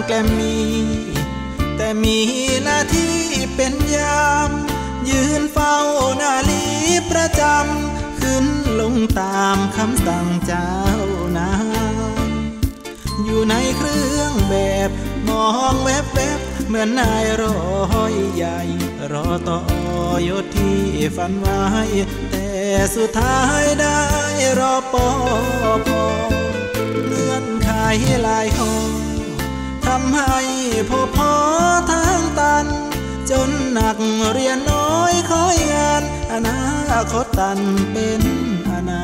แกลมมี่แต่มีหน้าที่เป็นยามยืนเฝ้านาลีประจำขึ้นลงตามคำสั่งเจ้านายอยู่ในเครื่องแบบมองแวบๆเหมือนนายร้อยใหญ่รอต่อยศที่ฝันไว้แต่สุดท้ายได้รอปอพอเงื่อนไขหลายข้อทำให้พอทางตันจนหนักเรียนน้อยคอยงานอนาคตตันเป็นอนา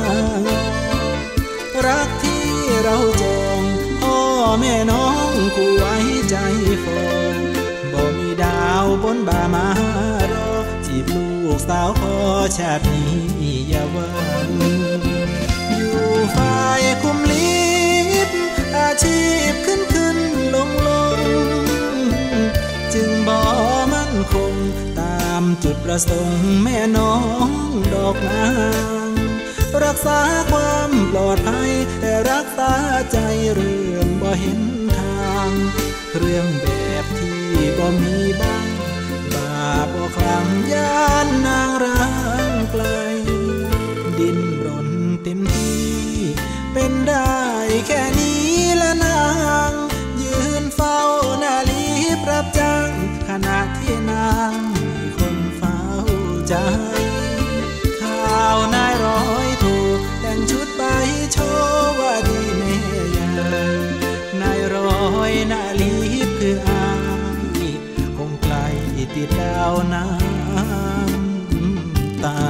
รักที่เราจองพ่อแม่น้องกูไว้ใจฟองบ่มีดาวบนบ่ามารอจีบลูกสาวพอชาตินี้อย่าหวังอยู่ฝ่ายคุมลิบอาชีพขึ้นลงจึงบ่มั่นคงตามจุดประสงค์แม่น้องดอกนางรักษาความปลอดภัยแต่รักษาใจเรื่องบ่เห็นทางเรื่องแบบที่บ่มีบ้างบาปบ่คลั่งย่านนางร้างไกลดิ้นรนเต็มที่เป็นได้แค่นี้ละนางยืนเฝ้านาลีปรับจังขณะที่นางมีคนเฝ้าใจข่าวนายร้อยถูกแต่งชุดไปโชว์ว่าดีแม่ยายนายร้อยนาลีคืออายคงไกลติดดาวน้ำตา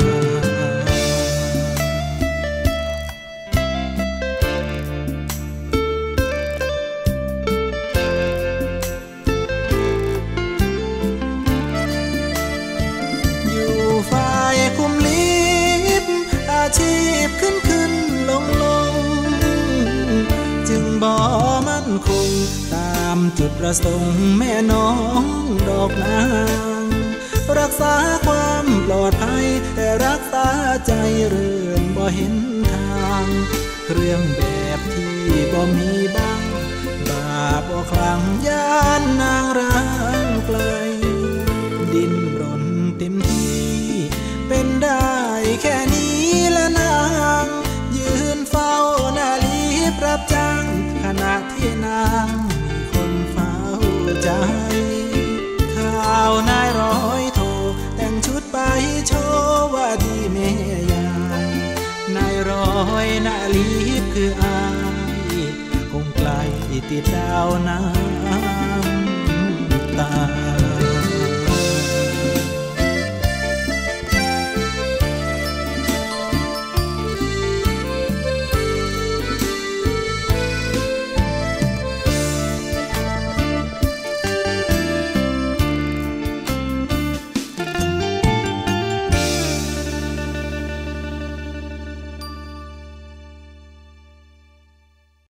อาชีพขึ้นลงจึงบ่มั่นคงตามจุดประสงค์แม่น้องดอกนางรักษาความปลอดภัยแต่รักษาใจเรื่องบ่เห็นทางเรื่องแบบที่บ่มีบ้างบาปบ่คลั่งย่านนางร้างไกลดิ้นรนเต็มที่เป็นได้แค่นี้ละนางยืนเฝ้านาลีปรับจังขณะที่นางมีคนเฝ้าใจข่าวนายร้อยโทแต่งชุดไปโชว์ว่าดีแม่ยายนายร้อยนาลีคืออายคงไกลติดดาวน้ำ